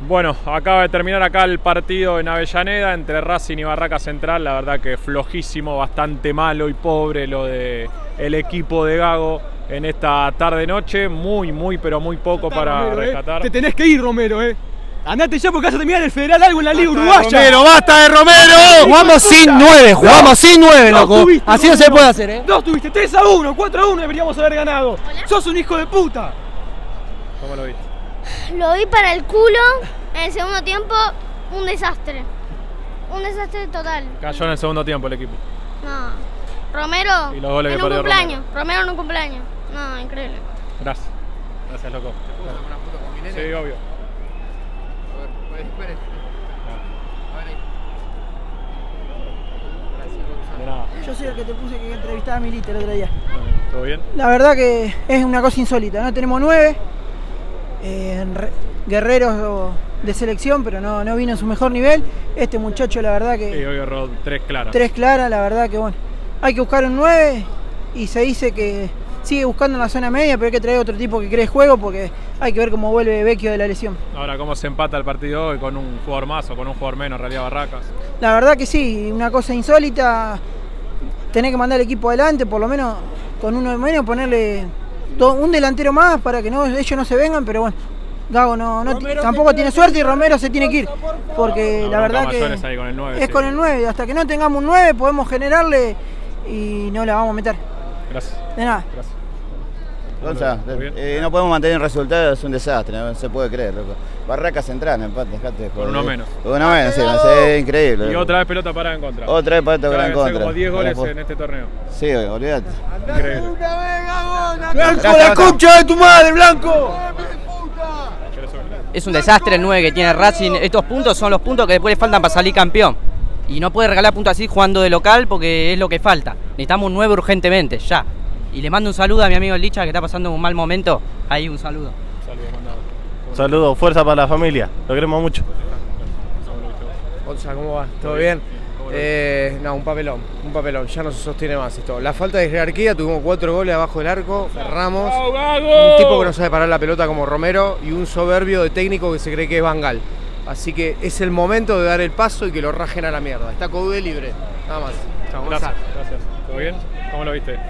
Bueno, acaba de terminar acá el partido en Avellaneda entre Racing y Barraca Central. La verdad que flojísimo, bastante malo y pobre lo de el equipo de Gago en esta tarde-noche. Muy, pero muy poco para Romero, rescatar. Te tenés que ir, Romero, Andate ya porque vas a terminar el Federal algo en la Liga Uruguaya. Romero, basta de Romero. Jugamos sin 9, jugamos sin 9, loco. Así no se puede hacer, Dos tuviste, 3-1, 4-1 deberíamos haber ganado. Sos un hijo de puta. ¿Cómo lo viste? Lo vi para el culo. En el segundo tiempo, un desastre. Un desastre total. Cayó en el segundo tiempo el equipo. No. Romero Y los goles en que un perdió cumpleaños. Romero en un cumpleaños. No, increíble. Gracias. Gracias, loco. ¿Una foto con Milena? Sí, obvio. A ver, esperen. A ver ahí. Gracias, De nada. Yo soy el que te puse que entrevistaba a Milita el otro día. ¿Todo bien? La verdad que es una cosa insólita, no tenemos 9 guerreros de selección, pero no vino en su mejor nivel. Este muchacho, la verdad Sí, que hoy agarró 3 claras. 3 claras, la verdad que bueno. Hay que buscar un 9 y se dice que sigue buscando en la zona media, pero hay que traer otro tipo que cree juego porque hay que ver cómo vuelve Vecchio de la lesión. Ahora, ¿cómo se empata el partido hoy con un jugador más o con un jugador menos, en realidad Barracas? La verdad que sí, una cosa insólita, tener que mandar el equipo adelante, por lo menos con uno menos, ponerle un delantero más para que ellos no se vengan, pero bueno, Gago tampoco tiene suerte y Romero se tiene que ir, porque la verdad que ahí con el 9, es sí. con el 9, hasta que no tengamos un 9 podemos generarle y no la vamos a meter. Gracias. De nada. Gracias. Gonza, no podemos mantener el resultado, es un desastre, no se puede creer, loco. Barraca Central, empate, dejate de joder. Con uno menos. Uno menos, sí, es increíble. Y loco. otra vez pelota parada en contra. Otra vez pelota parada en contra. Como 10 goles en este torneo. Sí, olvídate. Increíble. ¡Blanco, la concha de tu madre, Blanco! Es un desastre el 9 que tiene Racing. Estos puntos son los puntos que después le faltan para salir campeón. Y no puede regalar puntos así jugando de local porque es lo que falta. Necesitamos un 9 urgentemente, ya. Y le mando un saludo a mi amigo Licha que está pasando un mal momento. Ahí un saludo. Saludos, fuerza para la familia. Lo queremos mucho. Gonza, ¿cómo va? ¿Todo bien? No, un papelón, ya no se sostiene más esto. La falta de jerarquía, tuvimos 4 goles abajo del arco, cerramos. Un tipo que no sabe parar la pelota como Romero y un soberbio de técnico que se cree que es Van Gaal. Así que es el momento de dar el paso y que lo rajen a la mierda. Está Coudet libre, nada más. Chao, Gracias. ¿Todo bien? ¿Cómo lo viste?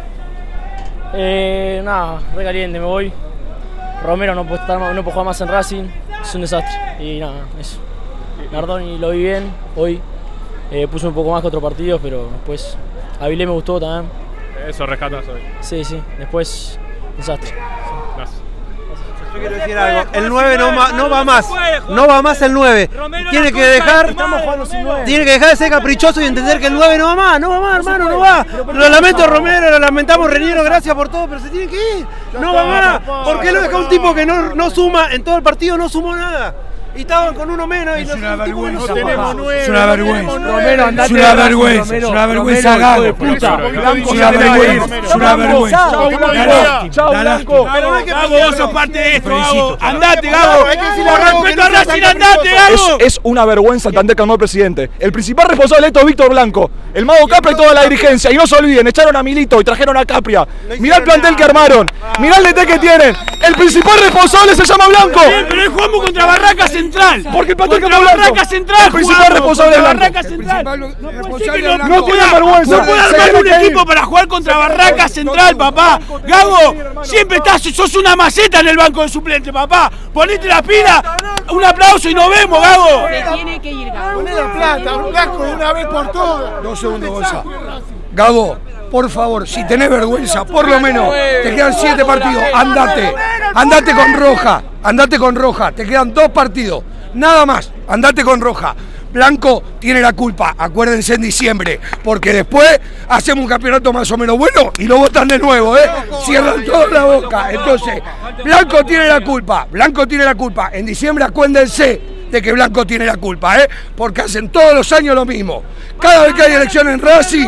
Nada, re caliente, me voy. Romero no puede jugar más en Racing, es un desastre. Y nada, eso. Nardoni lo vi bien hoy. Puso un poco más que otros partidos, pero después Avilés me gustó también. Eso rescatas hoy. Sí, después desastre. Gracias. Yo quiero decir algo, el 9 no va más, no va más el 9. Tiene que dejar de ser caprichoso y entender que el 9 no va más, hermano, no va. Lo lamento Romero, lo lamentamos Reñero, gracias por todo, pero se tiene que ir. No va más. ¿Por qué lo deja un tipo que no suma en todo el partido, no sumó nada? Y estaban con uno menos y es una vergüenza. No tenemos 9. Es una vergüenza. Romero, andate. Es una vergüenza. Es una vergüenza, Gago. Es una vergüenza. Es una vergüenza. Chao, Blanco. Pero no hay que Gago, vos sos parte de esto, Gago. Andate, Gago. Por respeto a Racing, andate, Gago. Es una vergüenza el plantel que armó el presidente. El principal responsable de esto es Víctor Blanco, el mago Capria y toda la dirigencia. Y no se olviden, echaron a Milito y trajeron a Capria. Mirá el plantel que armaron. Mirá el DT que tienen. El principal responsable se llama Blanco. Pero jugamos contra Barraca Central. Porque el plantel que contra armó Blanco. Barraca Central. El principal responsable es Blanco. Barraca Central. No tienen vergüenza. No puede armar un equipo para jugar contra Barraca Central, papá. Gago, siempre sos una maceta en el banco de suplente, papá. Ponete la pila, un aplauso y nos vemos, Gago. Se tiene que ir, Gago. Poné la plata, Blanco, de una vez por todas. 2 segundos, Gonza. Gago, por favor, si tenés vergüenza, por lo menos, te quedan 7 partidos, andate con roja, te quedan 2 partidos, nada más, andate con roja. Blanco tiene la culpa, acuérdense en diciembre, porque después hacemos un campeonato más o menos bueno y lo votan de nuevo, cierran toda la boca. Entonces, Blanco tiene la culpa, en diciembre acuérdense de que Blanco tiene la culpa, porque hacen todos los años lo mismo. Cada vez que hay elección en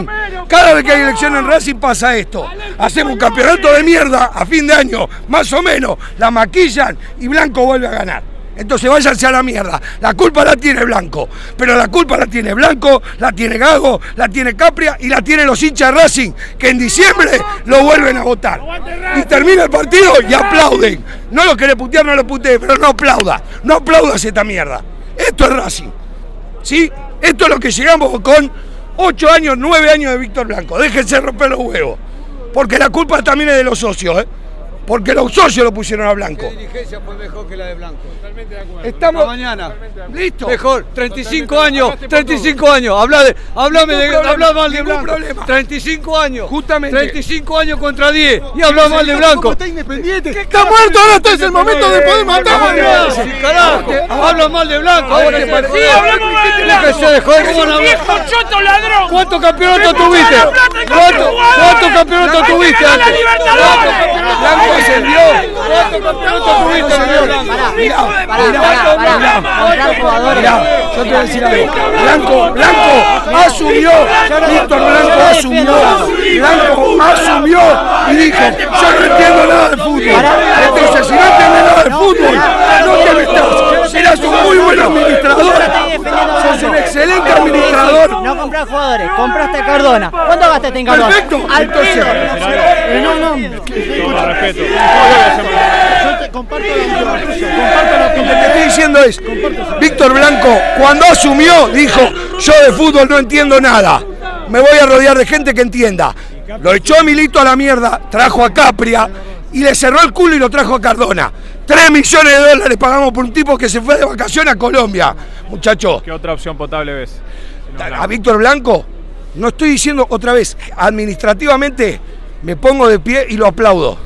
Racing, pasa esto. Hacemos un campeonato de mierda a fin de año, más o menos, la maquillan y Blanco vuelve a ganar. Entonces váyanse a la mierda. La culpa la tiene Blanco, pero la culpa la tiene Blanco, la tiene Gago, la tiene Capria y la tienen los hinchas de Racing, que en diciembre lo vuelven a votar. Y termina el partido y aplauden. No lo querés putear, no lo putees, pero no aplaudas. No aplaudas esta mierda. Esto es Racing. ¿Sí? Esto es lo que llegamos con 8 años, 9 años de Víctor Blanco. Déjense romper los huevos. Porque la culpa también es de los socios, ¿eh? Porque los socios lo pusieron a Blanco. ¿Qué dirigencia fue mejor que la de Blanco? Totalmente de acuerdo. Estamos mañana. Listo. Mejor, 35 años, 35 años. Hablame mal de Blanco. Problema. 35 años. Justamente. 35 años contra 10. Y habla mal de Blanco. Está independiente. Está muerto, ahora este es el momento de poder matarlo. Carajo, habla mal de Blanco. Ahora te parece. Sí, hablamos mal de Blanco. Déjese de joder, ¿cómo no? ¡Viejo choto ladrón! ¿Cuántos campeonatos tuviste? ¿Cuántos campeonatos tuviste antes? Blanco es el Dios. ¿Cuántos campeonatos tuviste, señor? Mirá, yo te voy a decir algo. Blanco asumió, Víctor Blanco asumió y dijo, yo no entiendo nada de fútbol. Entonces, si no entiendes nada de fútbol, no te metas. Serás un muy buen administrador. Sos un excelente administrador. No compras jugadores, compraste a Cardona. ¿Cuánto gastaste en Cardona? Perfecto. Entonces, Con respeto. Yo te comparto lo que te estoy diciendo es, Víctor Blanco, cuando asumió, dijo, yo de fútbol no entiendo nada. Me voy a rodear de gente que entienda. Lo echó a Milito a la mierda, trajo a Capria y le cerró el culo y lo trajo a Cardona. 3 millones de dólares pagamos por un tipo que se fue de vacaciones a Colombia. Muchachos. ¿Qué otra opción potable ves? A Víctor Blanco, no estoy diciendo otra vez, administrativamente me pongo de pie y lo aplaudo.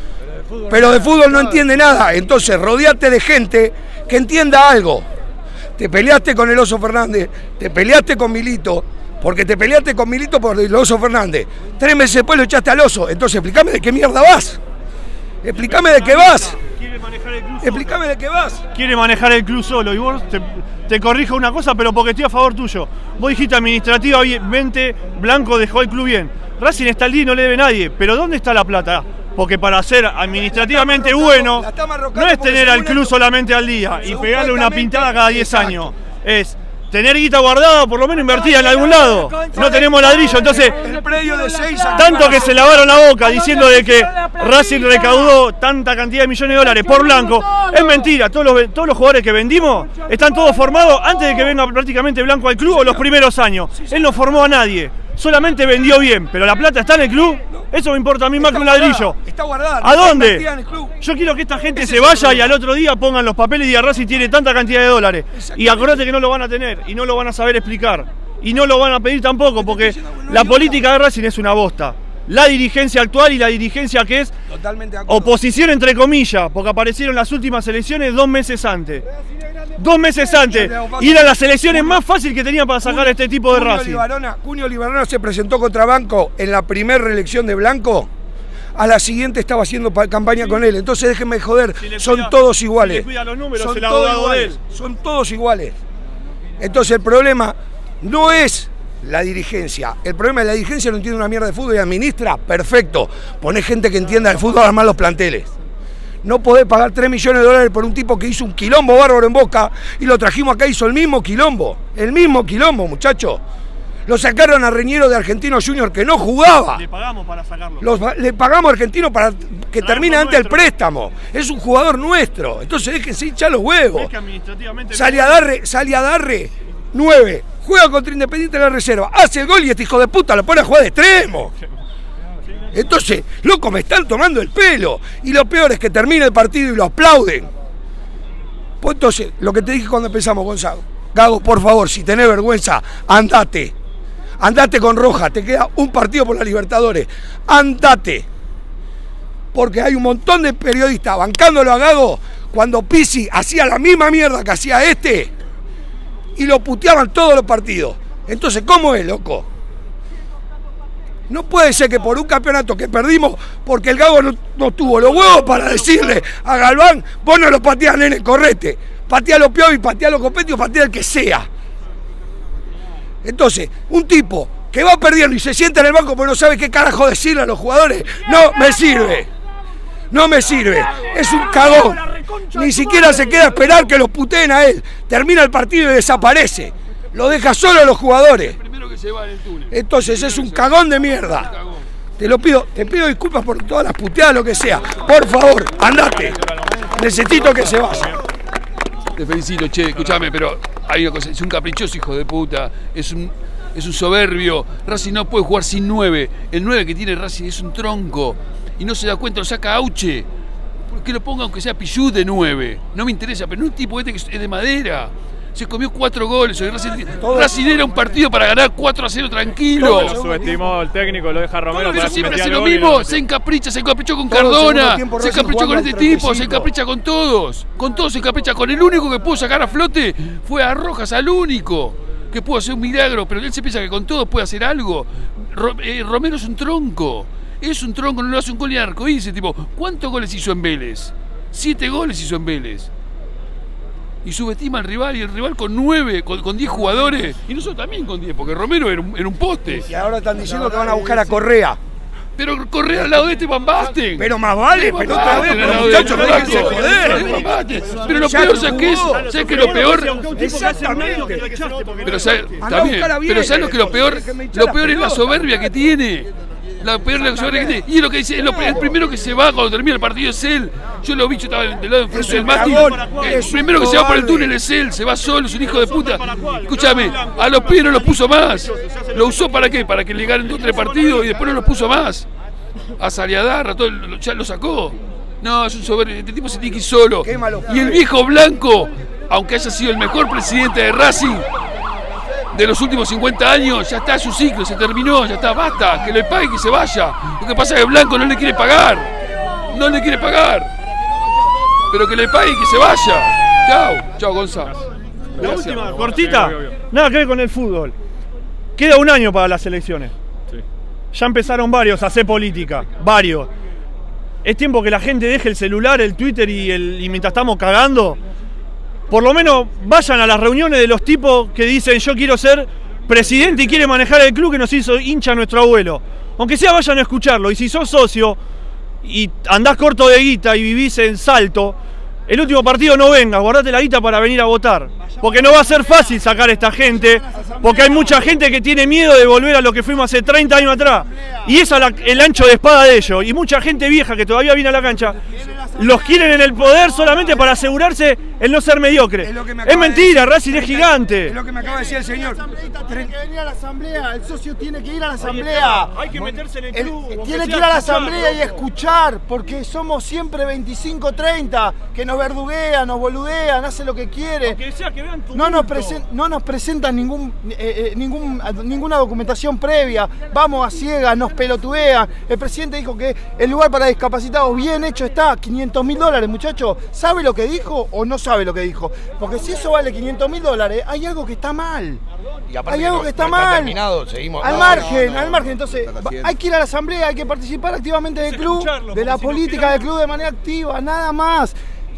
Pero de fútbol no entiende nada. Entonces, rodeate de gente que entienda algo. Te peleaste con el Oso Fernández, te peleaste con Milito, porque te peleaste con Milito por el Oso Fernández. 3 meses después lo echaste al Oso. Entonces, explícame de qué mierda vas. Explícame de qué vas. Explícame de qué vas. Quiere manejar el club solo y vos te corrijo una cosa, pero porque estoy a favor tuyo. Vos dijiste administrativamente Blanco dejó el club bien. Racing está al día y no le debe a nadie, pero ¿dónde está la plata? Porque para ser administrativamente bueno, no es tener al club solamente al día y pegarle una pintada cada 10 años. Es tener guita guardada, por lo menos invertida en algún lado. No tenemos ladrillo, entonces, tanto que se lavaron la boca diciendo de que Racing recaudó tanta cantidad de millones de dólares por Blanco, es mentira. Todos los jugadores que vendimos están todos formados antes de que venga prácticamente Blanco al club o los primeros años. Él no formó a nadie, solamente vendió bien, pero la plata está en el club. Eso me importa a mí más que un ladrillo. Está guardada. ¿A dónde? Yo quiero que esta gente se vaya y al otro día pongan los papeles y digan Racing tiene tanta cantidad de dólares. Y acordate que no lo van a tener y no lo van a saber explicar. Y no lo van a pedir tampoco porque la política de Racing es una bosta. La dirigencia actual y la dirigencia que es oposición entre comillas, porque aparecieron las últimas elecciones 2 meses antes. 2 meses antes. Y eran las elecciones más fáciles que tenían para sacar a este tipo de Racing. Cunio Libarona se presentó contra Blanco en la primera reelección de Blanco. A la siguiente estaba haciendo campaña con él. Entonces déjenme joder, son todos iguales. Son todos iguales. Entonces el problema no es la dirigencia. El problema es la dirigencia no entiende una mierda de fútbol y administra, perfecto. Poné gente que entienda el fútbol, armar los planteles. No podés pagar 3 millones de dólares por un tipo que hizo un quilombo bárbaro en Boca y lo trajimos acá y hizo el mismo quilombo, muchachos. Lo sacaron a Reñero de Argentino Junior que no jugaba. Le pagamos para sacarlo. Le pagamos a Argentino para que termine antes el préstamo. Es un jugador nuestro. Entonces déjense hinchar los huevos. Es que administrativamente sale a Darre, 9. Juega contra Independiente en la reserva. Hace el gol y este hijo de puta lo pone a jugar de extremo. Entonces, loco, me están tomando el pelo. Y lo peor es que termina el partido y lo aplauden. Pues entonces, lo que te dije cuando empezamos, Gonzalo. Gago, por favor, si tenés vergüenza, andate. Andate con Roja, te queda un partido por la Libertadores. Andate. Porque hay un montón de periodistas bancándolo a Gago cuando Pizzi hacía la misma mierda que hacía este y lo puteaban todos los partidos. Entonces, ¿cómo es, loco? No puede ser que por un campeonato que perdimos, porque el Gago no tuvo los huevos para decirle a Galván, vos no lo pateás, nene, correte. Patealo Piovi, patealo Copetti o patea el que sea. Entonces, un tipo que va perdiendo y se sienta en el banco porque no sabe qué carajo decirle a los jugadores, no me sirve. No me sirve. Es un cagón. Ni siquiera se queda a esperar que los puteen a él. Termina el partido y desaparece. Lo deja solo a los jugadores. Entonces es un cagón de mierda. Te pido disculpas por todas las puteadas, lo que sea. Por favor, andate. Necesito que se vaya. Te felicito, che, escúchame, pero hay una cosa, es un caprichoso hijo de puta, es un soberbio. Racing no puede jugar sin 9. El 9 que tiene Racing es un tronco. Y no se da cuenta, lo saca Auche. Que lo ponga aunque sea Pichut de 9. No me interesa, pero no es un tipo este que es de madera. Se comió 4 goles. Racing era un partido para ganar 4-0 tranquilo. Lo subestimó el técnico, lo deja Romero. Pero siempre hace lo mismo. Se encaprichó con Cardona, se encaprichó con este tipo, se encapricha con todos. Con todos se encapricha. Con el único que pudo sacar a flote fue a Rojas, al único que pudo hacer un milagro. Pero él se piensa que con todos puede hacer algo. Romero es un tronco. Es un tronco, no lo hace un gol ni arcoíris. Tipo, ¿cuántos goles hizo en Vélez? 7 goles hizo en Vélez. Y subestima al rival, y el rival con 9, con 10 jugadores, y nosotros también con 10, porque Romero era un poste. Y ahora están diciendo que van a buscar a Correa. Pero Correa al lado de este Van Basten. Pero más vale, pero otra vez, pero muchachos, no déjense joder. Pero lo peor, ¿sabes qué es? ¿Sabes qué es lo peor? Pero ¿sabes lo que lo peor? Lo peor es la soberbia que tiene. La peor la soberbia que tiene. Y es lo que dice, el primero que se va cuando termina el partido es él. Yo lo vi, yo estaba del lado enfrente del mástil. El primero que se va por el túnel es él, se va solo, es un hijo de puta. Escúchame, a los pibes no los puso más. ¿Lo usó para qué? Para que le ganen 2 o 3 partidos y después no los puso más. A Saliadarra, todo, ya lo sacó. No, es un soberbio, este tipo se tiene que ir solo. Y el viejo Blanco, aunque haya sido el mejor presidente de Racing de los últimos 50 años, ya está su ciclo, se terminó, ya está, basta, que le pague y que se vaya. Lo que pasa es que Blanco no le quiere pagar, pero que le pague y que se vaya. Chao, Gonzalo. La última, cortita, nada que ver con el fútbol. Queda un año para las elecciones. Ya empezaron varios a hacer política, varios. Es tiempo que la gente deje el celular, el Twitter y mientras estamos cagando, por lo menos vayan a las reuniones de los tipos que dicen yo quiero ser presidente y quiere manejar el club que nos hizo hincha nuestro abuelo. Aunque sea vayan a escucharlo. Y si sos socio y andás corto de guita y vivís en Salto, el último partido no vengas, guardate la guita para venir a votar. Porque no va a ser fácil sacar a esta gente, porque hay mucha gente que tiene miedo de volver a lo que fuimos hace 30 años atrás. Y es el ancho de espada de ellos. Y mucha gente vieja que todavía viene a la cancha, los quieren en el poder solamente para asegurarse el no ser mediocre. Es mentira, Racing es gigante. Es lo que me acaba de decir el señor. Tiene que venir a la asamblea, el socio tiene que ir a la asamblea. Hay que meterse en el club. Tiene que ir a la asamblea y escuchar, porque somos siempre 25-30, que nos verduguean, nos boludean, hacen lo que quieren. No nos presentan ninguna documentación previa, vamos a ciegas, nos pelotudean. El presidente dijo que el lugar para discapacitados bien hecho está, $500.000, muchachos. ¿Sabe lo que dijo o no sabe lo que dijo? Porque si eso vale $500.000, hay algo que está mal. Hay algo que está mal. Al margen. Entonces, hay que ir a la asamblea, hay que participar activamente del club, de la política del club de manera activa, nada más.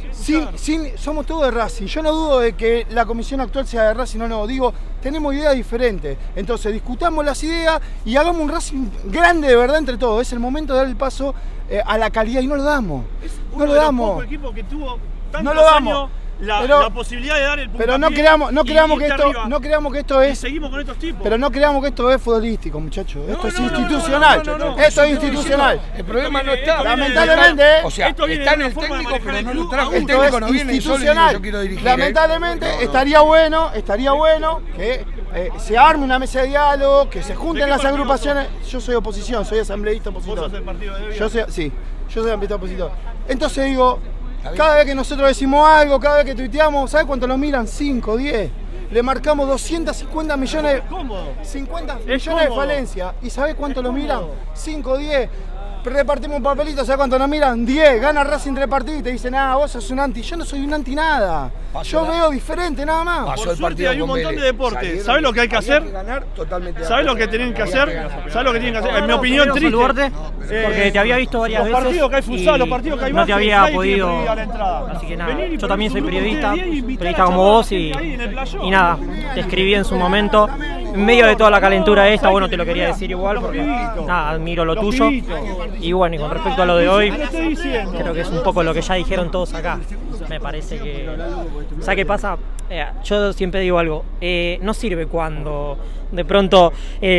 Somos todos de Racing. Yo no dudo de que la comisión actual sea de Racing, no, digo, tenemos ideas diferentes. Entonces, discutamos las ideas y hagamos un Racing grande de verdad entre todos. Es el momento de dar el paso a la calidad y no lo damos. No lo damos. No lo damos. La posibilidad de dar el puntapié. Pero no creamos que esto es. Y seguimos con estos tipos. Pero no creamos que esto es futbolístico, muchachos. Esto es institucional. Esto es institucional. El problema no está. Lamentablemente. O sea, está en el técnico, pero no lo trajo. El técnico no viene y solo dice yo quiero dirigir. Lamentablemente estaría bueno que se arme una mesa de diálogo, que se junten las agrupaciones. Yo soy oposición, soy asambleísta opositor. ¿Vos sos el partido de yo soy asambleísta opositor. Entonces digo, cada vez que nosotros decimos algo, cada vez que tuiteamos, ¿sabes cuánto nos miran? 5, 10. Le marcamos 250 millones, 50 millones de falencia. ¿Y sabes cuánto lo miran? 5, 10. Repartimos un papelito, ¿sabes cuánto nos miran? 10. Gana Racing repartido y te dicen, vos sos un anti. Yo no soy un anti nada. Yo veo diferente, nada más. Por suerte hay un montón de deportes. ¿Sabes lo que hay que hacer? ¿Sabes lo que tienen que hacer? ¿Sabes lo que tienen que hacer? En mi opinión, triste. Porque te había visto varias veces. Los partidos que hay futsal, los partidos que hay no te había podido. Así que nada, yo también soy periodista como vos y nada, te escribí en su momento. En medio de toda la calentura esta, bueno, te lo quería decir igual porque nada, admiro lo tuyo. Y bueno, y con respecto a lo de hoy, creo que es un poco lo que ya dijeron todos acá. me parece que... ¿Sabes qué pasa? Yo siempre digo algo, no sirve cuando de pronto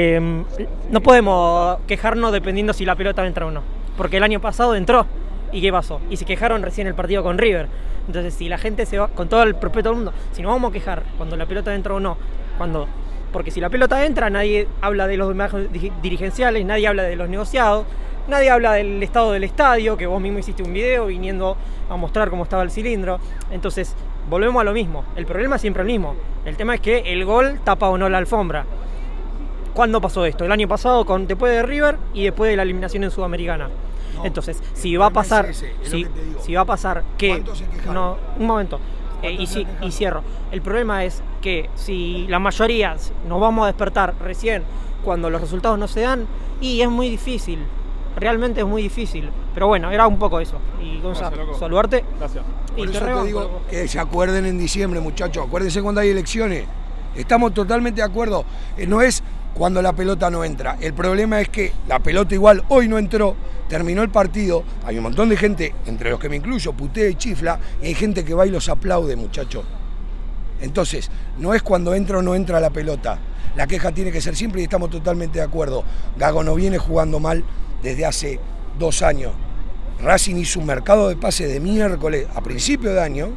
no podemos quejarnos dependiendo si la pelota entra o no, porque el año pasado entró, ¿y qué pasó? Y se quejaron recién el partido con River. Entonces si la gente se va, con todo el respeto del mundo, si nos vamos a quejar cuando la pelota entra o no, porque si la pelota entra nadie habla de los demás dirigenciales, nadie habla de los negociados, nadie habla del estado del estadio, que vos mismo hiciste un video viniendo a mostrar cómo estaba el cilindro. Entonces volvemos a lo mismo, el problema es siempre el mismo, el tema es que el gol tapa o no la alfombra. ¿Cuándo pasó esto? El año pasado después de River y después de la eliminación en Sudamericana. Entonces, si va a pasar, si va a pasar que no, un momento, y cierro. El problema es que si la mayoría nos vamos a despertar recién cuando los resultados no se dan, y es muy difícil, realmente es muy difícil. Pero bueno, era un poco eso. Y Gonzalo, saludarte. Gracias. Por eso te digo que se acuerden en diciembre, muchachos. Acuérdense cuando hay elecciones. Estamos totalmente de acuerdo. No es cuando la pelota no entra. El problema es que la pelota igual hoy no entró, terminó el partido, hay un montón de gente, entre los que me incluyo, putea y chifla, y hay gente que va y los aplaude, muchachos. Entonces, no es cuando entra o no entra la pelota. La queja tiene que ser siempre y estamos totalmente de acuerdo. Gago no viene jugando mal desde hace 2 años. Racing hizo un mercado de pase de miércoles a principio de año,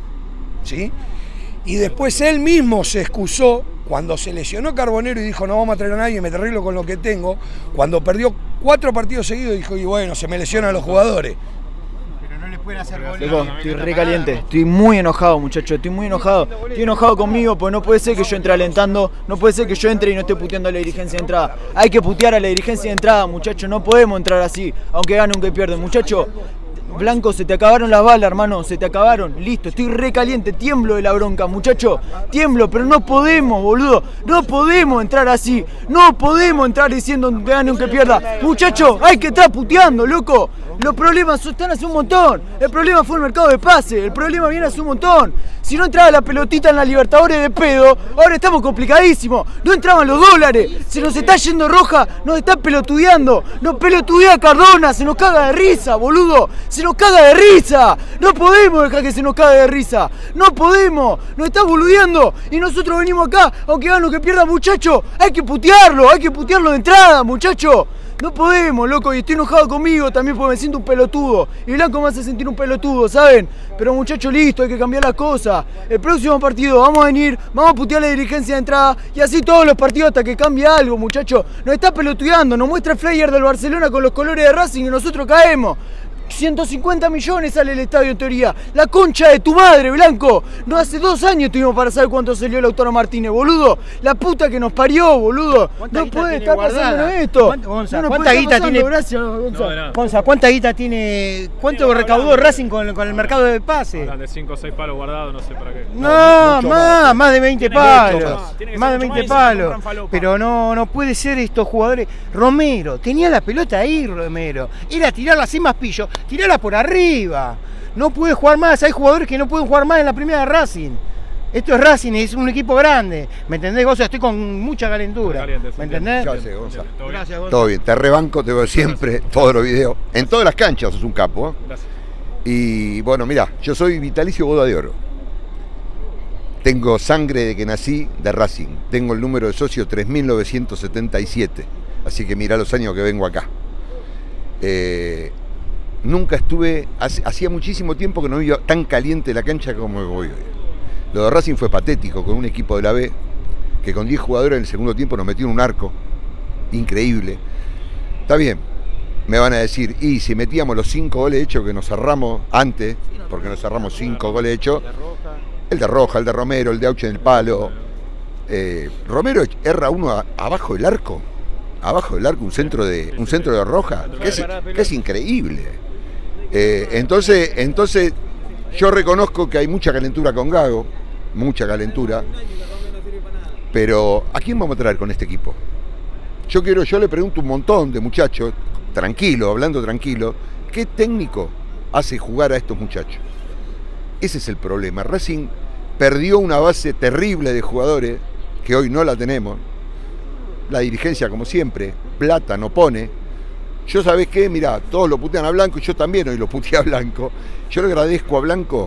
¿sí? Y después él mismo se excusó cuando se lesionó Carbonero y dijo no vamos a traer a nadie, me arreglo con lo que tengo. Cuando perdió 4 partidos seguidos dijo y bueno, se me lesionan los jugadores. Pero no les pueden hacer goles. Estoy re caliente, estoy muy enojado, muchachos, estoy muy enojado. Estoy enojado conmigo porque no puede ser que yo entre alentando, no puede ser que yo entre y no esté puteando a la dirigencia de entrada. Hay que putear a la dirigencia de entrada, muchachos, no podemos entrar así, aunque gane aunque pierden, muchachos. Blanco, se te acabaron las balas, hermano, se te acabaron, listo, estoy re caliente, tiemblo de la bronca, muchacho, tiemblo, pero no podemos, boludo, no podemos entrar así, no podemos entrar diciendo que gane aunque pierda, muchacho, hay que estar puteando, loco, los problemas están hace un montón, el problema fue el mercado de pase, el problema viene hace un montón, si no entraba la pelotita en la Libertadores de pedo, ahora estamos complicadísimos, no entraban los dólares, se nos está yendo Roja, nos está pelotudeando, nos pelotudea Cardona, se nos caga de risa, boludo, se nos caga de risa, no podemos dejar que se nos cague de risa, no podemos, nos está boludeando y nosotros venimos acá, aunque gane o que pierda, muchacho, hay que putearlo de entrada, muchacho. No podemos, loco, y estoy enojado conmigo también porque me siento un pelotudo. Y Blanco me hace sentir un pelotudo, ¿saben? Pero muchachos, listo, hay que cambiar las cosas. El próximo partido vamos a venir, vamos a putear la dirigencia de entrada y así todos los partidos hasta que cambie algo, muchachos. Nos está pelotudeando, nos muestra el flyer del Barcelona con los colores de Racing y nosotros caemos. 150 millones sale el estadio en teoría. La concha de tu madre, Blanco. No hace 2 años tuvimos para saber cuánto salió Lautaro Martínez, boludo. La puta que nos parió, boludo. No puede estar pasando esto. ¿Cuánta guita tiene? Gonza, ¿cuánta guita tiene? ¿Cuánto recaudó Racing con el mercado de pase? Hablan de 5 o 6 palos guardados, no sé para qué. No, más de 20 palos. Más de 20 palos. Pero no puede ser estos jugadores. Romero, tenía la pelota ahí, Romero. Era tirarla así más pillo. Tirala por arriba. No puede jugar más. Hay jugadores que no pueden jugar más en la primera de Racing. Esto es Racing, es un equipo grande. ¿Me entendés, Gonza? Estoy con mucha calentura. ¿Me entendés? Gracias, Gonza. Todo bien. Te rebanco, te veo siempre, todos los videos. En todas las canchas sos un capo. Gracias. Y bueno, mirá, yo soy vitalicio boda de oro. Tengo sangre de que nací de Racing. Tengo el número de socio 3977. Así que mirá los años que vengo acá. Nunca estuve, hacía muchísimo tiempo que no iba tan caliente la cancha como voy hoy. Lo de Racing fue patético, con un equipo de la B, que con 10 jugadores en el segundo tiempo nos metió en un arco, increíble. Está bien, me van a decir, y si metíamos los 5 goles hechos que nos cerramos antes, porque nos cerramos 5 goles hechos, el de Roja, el de Romero, el de Auche en el palo. Romero erra uno abajo del arco, un centro de Roja, que es increíble. Entonces yo reconozco que hay mucha calentura con Gago, mucha calentura, pero ¿a quién vamos a traer con este equipo? Yo le pregunto a un montón de muchachos, tranquilo, hablando tranquilo, ¿qué técnico hace jugar a estos muchachos? Ese es el problema. Racing perdió una base terrible de jugadores que hoy no la tenemos. La dirigencia, como siempre, plata no pone. Yo, ¿sabés qué? Mirá, todos lo putean a Blanco, yo también hoy lo puteé a Blanco. Yo le agradezco a Blanco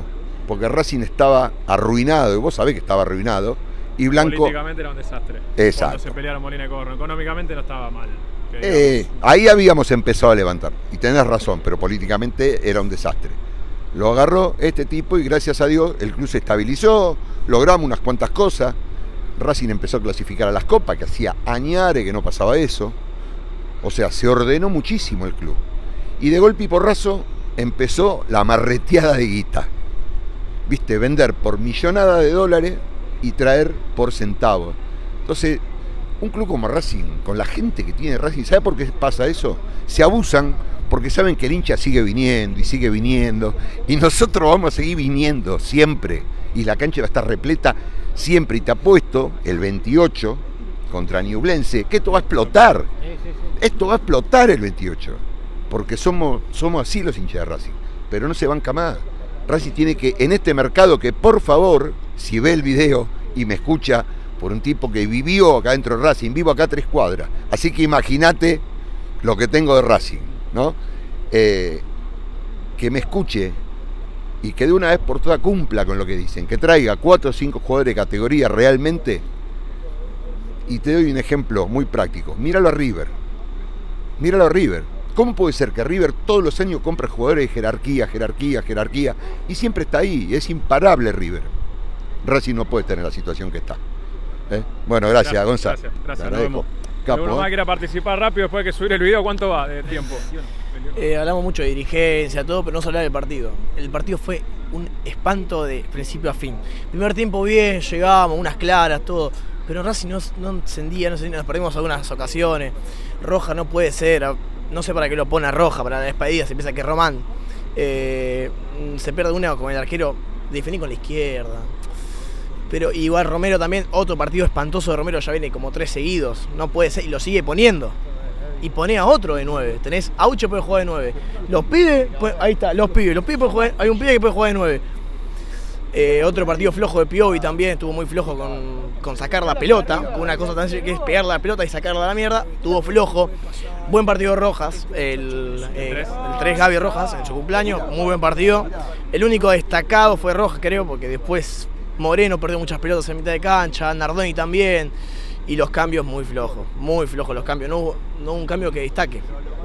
porque Racing estaba arruinado, y vos sabés que estaba arruinado, y Blanco... Políticamente era un desastre. Exacto. Cuando se pelearon Molina y Corro. Económicamente no estaba mal. Ahí habíamos empezado a levantar, y tenés razón, pero políticamente era un desastre. Lo agarró este tipo y gracias a Dios el club se estabilizó, logramos unas cuantas cosas. Racing empezó a clasificar a las copas, que hacía añares que no pasaba eso. O sea, se ordenó muchísimo el club. Y de golpe y porrazo empezó la marreteada de guita. Viste, vender por millonada de dólares y traer por centavos. Entonces, un club como Racing, con la gente que tiene Racing, ¿sabe por qué pasa eso? Se abusan porque saben que el hincha sigue viniendo y sigue viniendo. Y nosotros vamos a seguir viniendo siempre. Y la cancha va a estar repleta siempre. Y te apuesto, el 28 contra Ñublense, que esto va a explotar. Esto va a explotar el 28. Porque somos así los hinchas de Racing. Pero no se banca más. Racing tiene que, en este mercado, que por favor, si ve el video y me escucha, por un tipo que vivió acá dentro de Racing, vivo acá a 3 cuadras. Así que imagínate lo que tengo de Racing, ¿no? Que me escuche y que de una vez por todas cumpla con lo que dicen, que traiga 4 o 5 jugadores de categoría realmente. Y te doy un ejemplo muy práctico. Míralo a River. Míralo a River. ¿Cómo puede ser que River todos los años compre jugadores de jerarquía, y siempre está ahí? Es imparable River. Racing no puede estar en la situación que está. Bueno, gracias Gonzalo. Gracias, nos vemos. Si uno más quiera participar rápido después de que subir el video, ¿cuánto va de tiempo? Hablamos mucho de dirigencia, todo, pero no se hablaba del partido. El partido fue un espanto de principio a fin. Primer tiempo bien, llegábamos, unas claras, todo. Pero Racing no encendía, nos perdimos algunas ocasiones. Roja no puede ser, no sé para qué lo pone a Roja, para la despedida, se piensa que es Román. Se pierde una con el arquero, defendí con la izquierda. Pero igual Romero también, otro partido espantoso de Romero, ya viene como 3 seguidos. No puede ser, y lo sigue poniendo. Y pone a otro de 9. Tenés Auche puede jugar de 9. Los pibes, ahí está, los pibes pueden jugar, hay un pibe que puede jugar de 9. Otro partido flojo de Piovi también, estuvo muy flojo con sacar la pelota, con una cosa tan sencilla que es pegar la pelota y sacarla a la mierda, estuvo flojo. Buen partido de Rojas, el 3 Gaby Rojas en su cumpleaños, muy buen partido. El único destacado fue Rojas, creo, porque después Moreno perdió muchas pelotas en mitad de cancha, Nardoni también, y los cambios muy flojos los cambios, no hubo un cambio que destaque,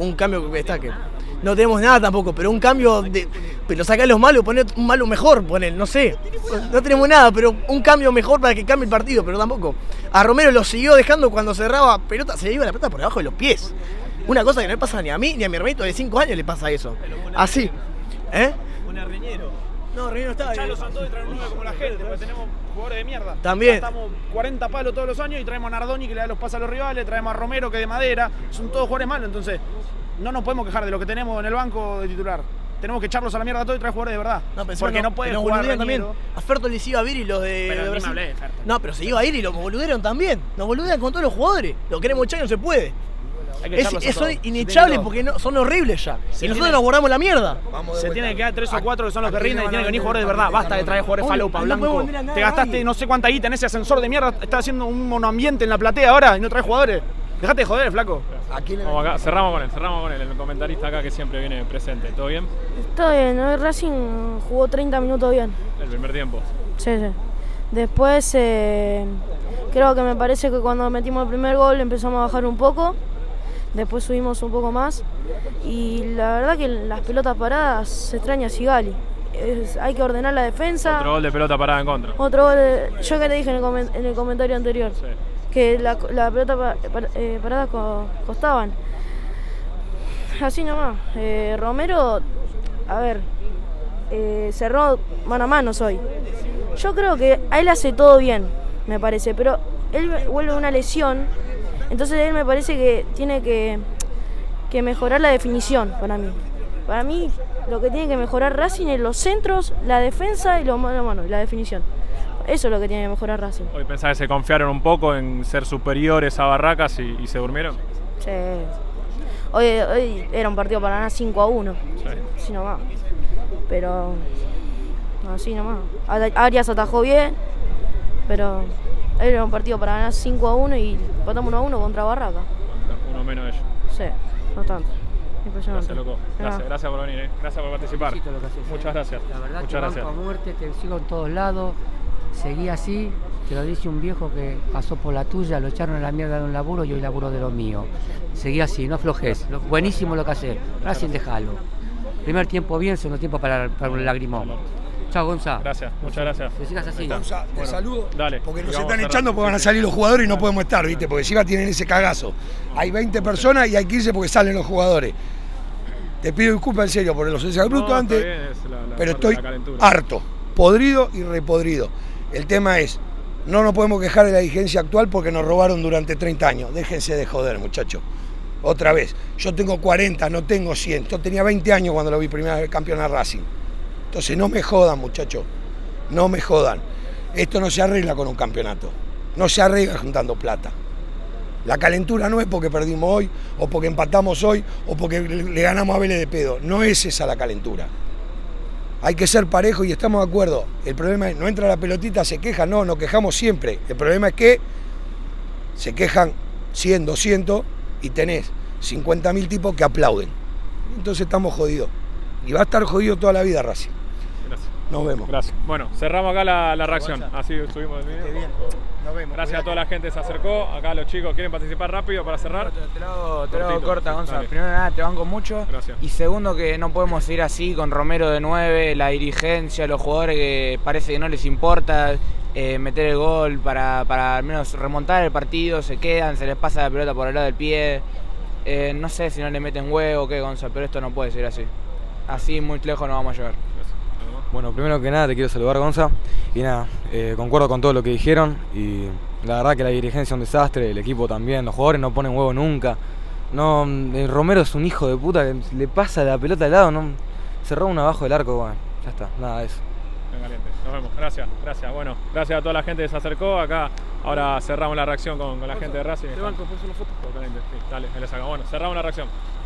No tenemos nada tampoco, pero un cambio pero sacar los malos, poner un malo mejor, no sé. No tenemos nada, pero un cambio mejor para que cambie el partido, pero tampoco. A Romero lo siguió dejando cuando cerraba pelota, se le iba la pelota por debajo de los pies. Una cosa que no le pasa ni a mí ni a mi hermanito de 5 años le pasa eso. Así. Un Reñero. No, Reñero está ahí. Ya los Santos traen 9 como la gente, porque tenemos jugadores de mierda. También. Estamos 40 palos todos los años y traemos a Nardoni que le da los pases a los rivales, traemos a Romero que es de madera. Son todos jugadores malos, entonces no nos podemos quejar de lo que tenemos en el banco de titular. Tenemos que echarlos a la mierda todo y traer jugadores de verdad. Porque no pueden jugar también. A Ferto les iba a ir y los de. Pero de ni me hablé de Ferto. No, pero se iba a ir y los boludearon también. Nos boludean con todos los jugadores. Lo queremos echar y no se puede. Son inechables porque son horribles ya. Y nosotros nos guardamos la mierda. Se tiene que quedar 3 o 4 que son los que rinden y tienen que venir jugadores de verdad. Basta de traer jugadores falopa, blanco. Te gastaste no sé cuánta guita en ese ascensor de mierda. Estás haciendo un monoambiente en la platea ahora y no traes jugadores. Dejate de joder, flaco. Vamos acá, cerramos con él, el comentarista acá que siempre viene presente. ¿Todo bien? Todo bien, hoy Racing jugó 30 minutos bien. El primer tiempo. Sí. Después creo que me parece que cuando metimos el primer gol empezamos a bajar un poco. Después subimos un poco más. Y la verdad que las pelotas paradas se extraña a Sigali. Hay que ordenar la defensa. Otro gol de pelota parada en contra. Otro gol, yo que le dije en el comentario anterior. Sí. Que la pelota parada costaban. Así nomás. Romero, a ver, cerró mano a mano hoy. Yo creo que a él hace todo bien, me parece, pero él vuelve a una lesión, entonces él me parece que tiene que mejorar la definición para mí. Para mí lo que tiene que mejorar Racing es los centros, la defensa y los mano a mano, la definición. Eso es lo que tiene que mejorar Racing. ¿Hoy pensás que se confiaron un poco en ser superiores a Barracas y se durmieron? Sí. Hoy era un partido para ganar 5-1. Sí. Así nomás. Pero así nomás. Arias atajó bien, pero era un partido para ganar 5-1 y empatamos 1-1 contra Barracas. Uno menos ellos. Sí, no tanto. Impresionante. Gracias, loco. Gracias por venir, gracias por participar. Muchas gracias. La verdad Muchas te gracias. banco a muerte, te sigo en todos lados. Seguí así, te lo dice un viejo que pasó por la tuya, lo echaron a la mierda de un laburo y hoy laburo de lo mío. Seguí así, no aflojes. Buenísimo lo que haces. Racing, déjalo. Primer tiempo bien, segundo tiempo para un lagrimón. Chao, Gonza. Gracias, muchas gracias. Que sigas así. Gonza, te saludo. Dale. Porque nos están echando porque van a salir los jugadores y no podemos estar, ¿viste? Porque encima tienen ese cagazo. Hay 20 personas y hay 15 porque salen los jugadores. Te pido disculpas en serio por los exabruptos antes, pero estoy harto, podrido y repodrido. El tema es, no nos podemos quejar de la dirigencia actual porque nos robaron durante 30 años. Déjense de joder, muchachos. Otra vez, yo tengo 40, no tengo 100. Yo tenía 20 años cuando lo vi primera vez campeón a Racing. Entonces no me jodan, muchachos, no me jodan. Esto no se arregla con un campeonato, no se arregla juntando plata. La calentura no es porque perdimos hoy, o porque empatamos hoy, o porque le ganamos a Vélez de pedo. No es esa la calentura. Hay que ser parejo y estamos de acuerdo. El problema es, no entra la pelotita, se queja, no, nos quejamos siempre. El problema es que se quejan 100, 200 y tenés 50.000 tipos que aplauden. Entonces estamos jodidos. Y va a estar jodido toda la vida Racing. Gracias. Nos vemos. Gracias. Bueno, cerramos acá la reacción. Así subimos el video. Bien. Nos vemos. Gracias a toda la gente que se acercó. Acá los chicos quieren participar rápido para cerrar. Te lo hago corta, Gonzalo. Primero nada, te banco mucho. Gracias. Y segundo, que no podemos ir así con Romero de 9, la dirigencia, los jugadores que parece que no les importa meter el gol para al menos remontar el partido. Se quedan, se les pasa la pelota por el lado del pie. No sé si no le meten huevo o qué, Gonzalo, pero esto no puede ser así. Así muy lejos no vamos a llegar. Bueno, primero que nada te quiero saludar, Gonza, y nada, concuerdo con todo lo que dijeron y la verdad que la dirigencia es un desastre, el equipo también, los jugadores no ponen huevo nunca. No, Romero es un hijo de puta que le pasa la pelota al lado, no, se roba uno abajo del arco, bueno, ya está, nada de eso. Caliente. Nos vemos, gracias. Bueno, gracias a toda la gente que se acercó. Acá ahora cerramos la reacción con la gente de Racing. Te banco, puse una foto. Caliente, sí, dale, me le saca. Bueno, cerramos la reacción.